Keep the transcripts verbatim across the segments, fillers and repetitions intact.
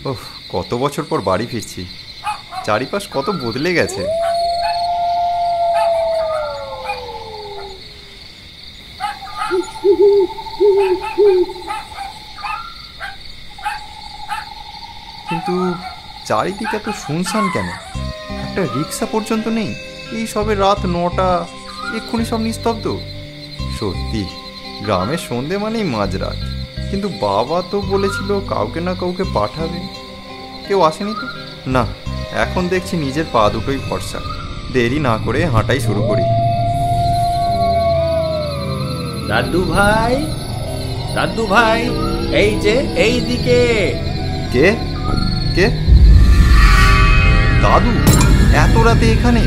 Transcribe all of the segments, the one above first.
ওহ, কত বছর পর বাড়ি ফিরছি, চারিপাশ কত বদলে গেছে। কিন্তু চারিদিকে এত শুনশান কেন? একটা রিক্সা পর্যন্ত নেই। এই সবে রাত নটা, এক্ষুনি সব নিস্তব্ধ। সত্যি গ্রামের সন্ধে মানেই মাঝরাত। কিন্তু বাবা তো বলেছিল কাউকে না কাউকে পাঠাবে, কেউ আসেনি তো। না, এখন দেখছি নিজের পা দুটোই ভরসা। দেরি না করে হাঁটাই শুরু করি। দাদু ভাই, দাদু ভাই, এই যে এই দিকে। কে কে? দাদু এত রাতে এখানে?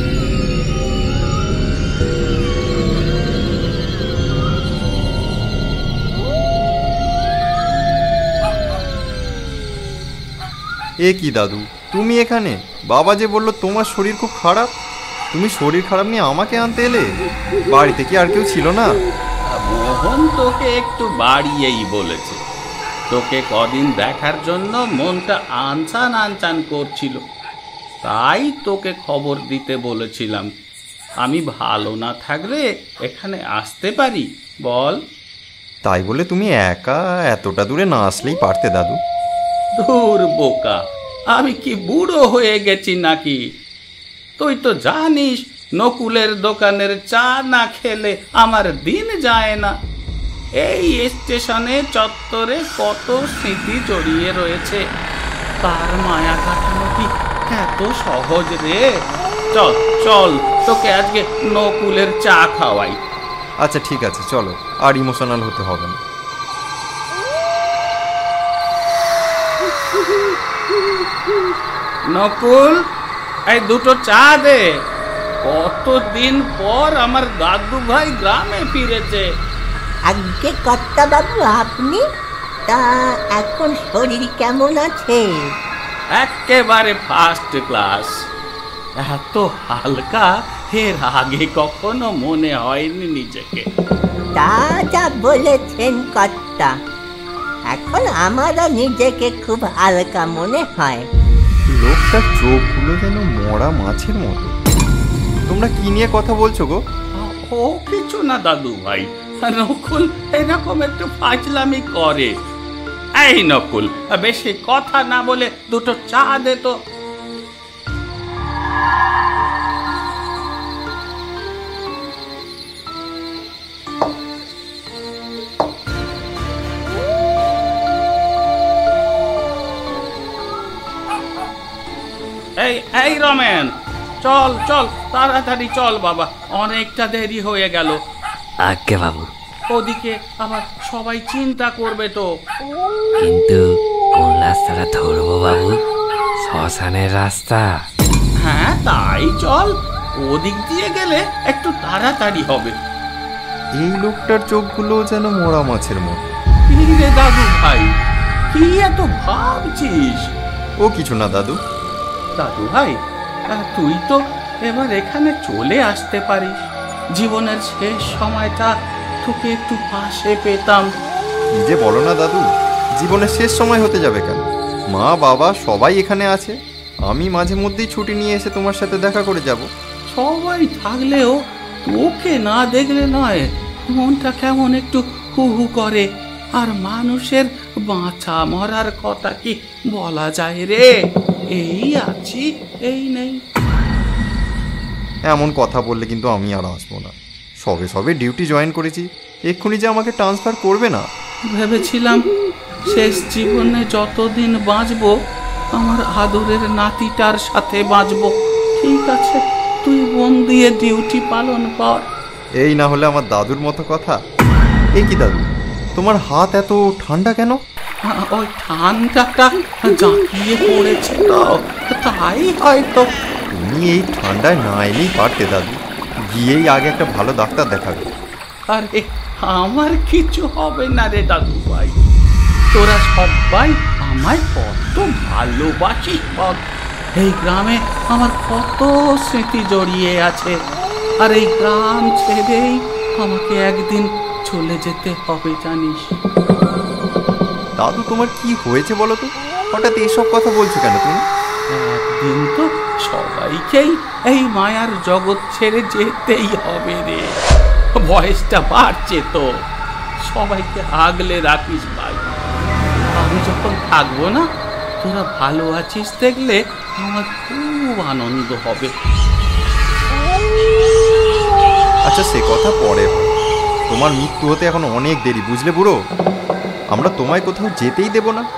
এ কি দাদু, তুমি এখানে? বাবা যে বললো তোমার শরীর খুব খারাপ, তুমি শরীর খারাপ নিয়ে আমাকে আনতে এলে? বাড়িতে কি আর কেউ ছিল না? মোহন তোকে একটু বাড়িয়েই বলেছে। তোকে কদিন দেখার জন্য মনটা আনচান আনচান করছিল, তাই তোকে খবর দিতে বলেছিলাম। আমি ভালো না থাকলে এখানে আসতে পারি বল? তাই বলে তুমি একা এতটা দূরে না আসলেই পারতে দাদু। ধুর বোকা, আমি কি বুড়ো হয়ে গেছি নাকি? তুই তো জানিস নকুলের দোকানের চা না খেলে আমার দিন যায় না। এই স্টেশনে চত্বরে কত স্মৃতি জড়িয়ে রয়েছে, তার মায়া কাটানো কি এত সহজ রে? চল চল, তোকে আজকে নকুলের চা খাওয়াই। আচ্ছা ঠিক আছে, চলো, আর ইমোশনাল হতে হবে না। নকুল, এই দুটো চা দে। কতদিন পর আমার দাদু ভাই গ্রামে ফিরেছে। আজকে কর্তা বাবু আপনি? তা এখন শরীর কেমন আছে? একেবারে ফার্স্ট ক্লাস। এত হালকা এর আগে কখনো মনে হয়নি নিজেকে। তা যা বলেছেন কর্তা, এখন আমারও নিজেকে খুব হালকা মনে হয়। লোকটার চোখগুলো যেন মরা মাছের মতো। তোমরা কি নিয়ে কথা বলছো গো? ও কিছু না দাদু ভাই, নকুল এরকম একটু ফাজলামি করে। এই নকুল, বেশি কথা না বলে দুটো চা দে তো। এই এই রমেন, চল চল তাড়াতাড়ি চল বাবা, অনেকটা দেরি হয়ে গেল। আজ্ঞে বাবু। ওদিকে আবার সবাই চিন্তা করবে তো। কিন্তু কোন রাস্তাটা ধরবো বাবু? শ্মশানের রাস্তা? হ্যাঁ তাই চল, ওদিক দিয়ে গেলে একটু তাড়াতাড়ি হবে। এই লোকটার চোখগুলো যেন মরা মাছের মতো। রে দাদু ভাই, কি এত ভাবছিস? ও কিছু না দাদু। দাদু ভাই, তুই তো এবার এখানে চলে আসতে পারিস। জীবনের শেষ সময়টা তোকে একটু পাশে পেতাম। কি যে বলো না দাদু, জীবনের শেষ সময় হতে যাবে কেন? মা বাবা সবাই এখানে আছে, আমি মাঝে মধ্যেই ছুটি নিয়ে এসে তোমার সাথে দেখা করে যাব। সবাই থাকলেও তোকে না দেখলে নয়, মনটা কেমন একটু হু হু করে। আর মানুষের বাঁচা মরার কথা কি বলা যায় রে? এই আছি এই নেই। এমন কথা বললে কিন্তু আমি আর আসবো না। সবে সবে ডিউটি জয়েন করেছি, এক্ষুনি যে আমাকে ট্রান্সফার করবে না। ভেবেছিলাম শেষ জীবনে যতদিন বাঁচবো আমার আদরের নাতিটার সাথে বাঁচবো। ঠিক আছে, তুই মন দিয়ে ডিউটি পালন কর। এই না হলে আমার দাদুর মতো কথা। এই কি দাদু, তোমার হাত এত ঠান্ডা কেন? ওই ঠান্ডাটা জাঁকিয়ে পড়েছে তো, তাই হয়তো। তুমি এই ঠান্ডায় না এলেই পারতে দাদু, গিয়েই আগে একটা ভালো ডাক্তার দেখাবে। আরে আমার কিছু হবে না রে দাদু ভাই, তোরা সবাই আমায় কত ভালোবাসিস। এই গ্রামে আমার কত স্মৃতি জড়িয়ে আছে, আর এই গ্রাম ছেড়েই আমাকে একদিন চলে যেতে হবে জানিস। দাদু তোমার কি হয়েছে বলো তো? হঠাৎ এসব কথা বলছো কেন তুমি? একদিন তো সবাইকেই এই মায়ার জগৎ ছেড়ে যেতেই হবে রে। বয়সটা বাড়ছে তো, সবাইকে আগলে রাখিস ভাই। আমি যখন থাকবো না, তোরা ভালো আছিস দেখলে আমার খুব আনন্দ হবে। আচ্ছা, সে কথা পরে হয়। তোমার মৃত্যু হতে এখন অনেক দেরি, বুঝলে বুড়ো? আমরা তোমায় কোথাও যেতেই দেব না।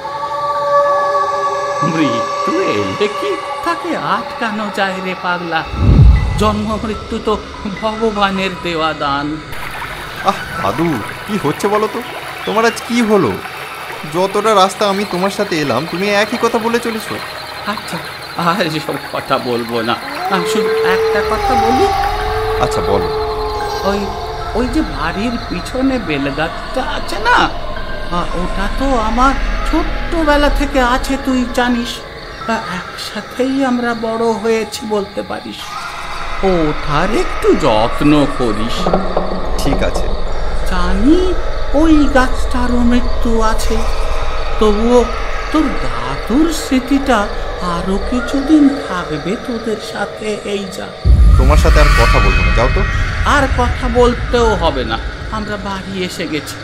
মৃত্যু এলে কি তাকে আটকানো যায় রে পাগলা? জন্ম মৃত্যু তো ভগবানের দেওয়া দান। আহ দাদু, কি হচ্ছে বলো তো? তোমার আজ কি হলো? যতটা রাস্তা আমি তোমার সাথে এলাম, তুমি একই কথা বলে চলেছো। আচ্ছা, আর সব কথা বলবো না, আমি শুধু একটা কথা বলি। আচ্ছা বলো। ওই ওই যে বাড়ির পিছনে বেলগাছটা আছে না, ওটা তো আমার ছোট্টবেলা থেকে আছে, তুই জানিস। একসাথেই আমরা বড় হয়েছি বলতে পারিস। ওটার একটু যত্ন করিস। ঠিক আছে। জানি ওই গাছটারও মৃত্যু আছে, তবুও তোর দাদুর স্মৃতিটা আরো কিছুদিন থাকবে তোদের সাথে। এই যা, তোমার সাথে আর কথা বলবো না, যাও তো। আর কথা বলতেও হবে না, আমরা বাড়ি এসে গেছি।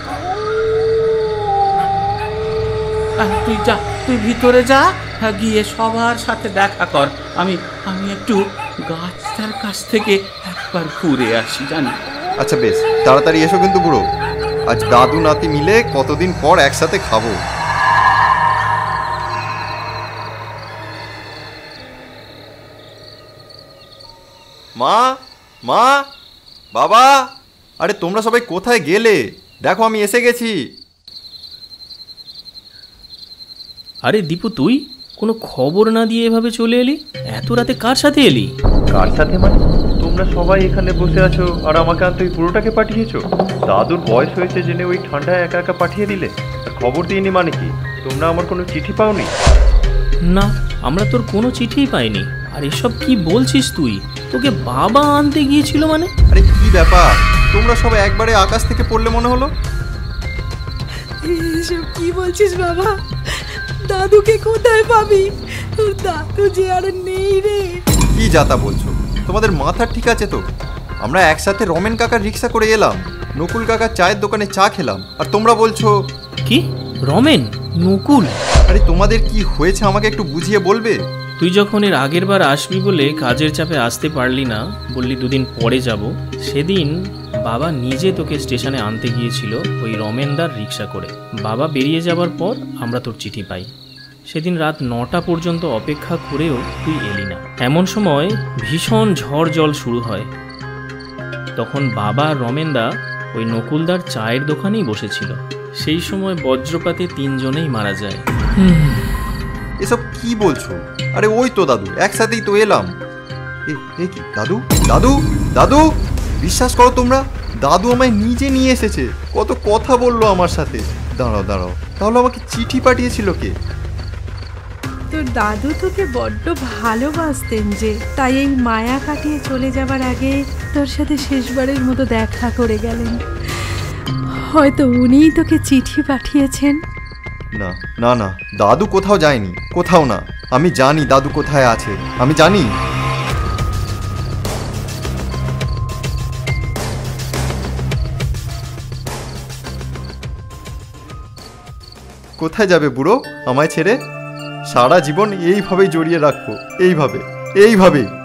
তুই যা, তুই ভিতরে যা, গিয়ে সবার সাথে দেখা কর। আমি আমি একটু গাছটার কাছ থেকে একবার ঘুরে আসি, জানি। আচ্ছা বেশ, তাড়াতাড়ি এসো কিন্তু বুড়ো। আজ দাদু নাতি মিলে কতদিন পর একসাথে খাবো। মা, মা, বাবা, আরে তোমরা সবাই কোথায় গেলে? দেখো আমি এসে গেছি। আরে দীপু, তুই কোনো খবর না দিয়ে এভাবে চলে এলি? এত রাতে কার সাথে এলি? কার সাথে মানে? তোমরা সবাই এখানে বসে আছো আর আমাকে আনতে ওই পুরোটাকে পাঠিয়েছো? দাদুর বয়স হয়েছে জেনে ওই ঠান্ডায় একা একা পাঠিয়ে দিলে? আর খবর দিইনি মানে কি? তোমরা আমার কোনো চিঠি পাওনি? না, আমরা তোর কোনো চিঠিই পাইনি। আর এসব কি বলছিস তুই? তোকে বাবা আনতে গিয়েছিল মানে? আরে কি ব্যাপার, তোমরা সবাই একবারে আকাশ থেকে পড়লে মনে হলো। এসব কি বলছিস বাবা? দাদুকে কোথায় পাবি? তোর দাদু যে আর নেই রে। কি যাতা বলছো? তোমাদের মাথা ঠিক আছে তো? আমরা একসাথে রমেন কাকার রিক্সা করে এলাম, নকুল কাকার চায়ের দোকানে চা খেলাম, আর তোমরা বলছো কি রমেন, নকুল? আরে তোমাদের কি হয়েছে আমাকে একটু বুঝিয়ে বলবে? তুই যখন এর আগের বার আসবি বলে কাজের চাপে আসতে পারলি না, বললি দুদিন পরে যাব, সেদিন বাবা নিজে তোকে স্টেশনে আনতে গিয়েছিল ওই রমেনদার রিক্সা করে। বাবা বেরিয়ে যাবার পর আমরা তোর চিঠি পাই। সেদিন রাত নটা পর্যন্ত অপেক্ষা করেও তুই এলি না। এমন সময় ভীষণ ঝড় জল শুরু হয়। তখন বাবা রমেনদা ওই নকুলদার চায়ের দোকানেই বসেছিল। সেই সময় বজ্রপাতে তিনজনেই মারা যায়। এসব কি বলছো? আরে ওই তো দাদু, একসাথেই তো এলাম। এ কি দাদু? দাদু, দাদু, বিশ্বাস করো তোমরা, দাদু আমায় নিজে নিয়ে এসেছে, কত কথা বললো আমার সাথে। দাঁড়াও দাঁড়াও, তাহলে আমাকে চিঠি পাঠিয়েছিল কে? তোর দাদু তোকে বড্ড ভালোবাসতেন যে, তাই এই মায়া কাটিয়ে চলে যাবার আগে তোর সাথে শেষবারের মতো দেখা করে গেলেন। হয়তো উনিই তোকে চিঠি পাঠিয়েছেন। না না না, দাদু কোথাও যায়নি, কোথাও না। আমি জানি দাদু কোথায় আছে, আমি জানি। কোথায় যাবে বুড়ো আমায় ছেড়ে? সারা জীবন এইভাবেই জড়িয়ে রাখবো, এইভাবে এইভাবেই।